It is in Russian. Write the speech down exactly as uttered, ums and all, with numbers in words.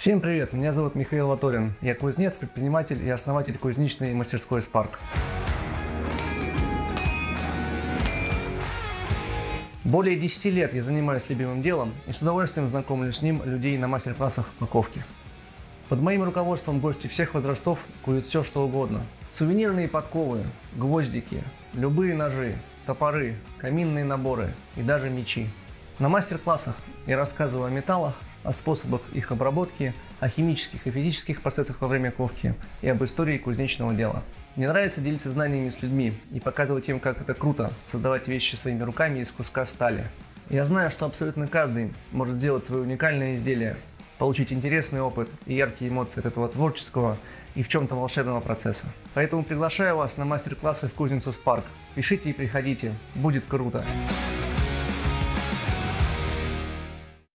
Всем привет, меня зовут Михаил Ваторин. Я кузнец, предприниматель и основатель кузнечной мастерской Spark. Более десяти лет я занимаюсь любимым делом и с удовольствием знакомлю с ним людей на мастер-классах упаковки. Под моим руководством гости всех возрастов куют все, что угодно. Сувенирные подковы, гвоздики, любые ножи, топоры, каминные наборы и даже мечи. На мастер-классах я рассказываю о металлах, о способах их обработки, о химических и физических процессах во время ковки и об истории кузнечного дела. Мне нравится делиться знаниями с людьми и показывать им, как это круто создавать вещи своими руками из куска стали. Я знаю, что абсолютно каждый может сделать свое уникальное изделие, получить интересный опыт и яркие эмоции от этого творческого и в чем-то волшебного процесса. Поэтому приглашаю вас на мастер-классы в кузницу Spark. Пишите и приходите, будет круто!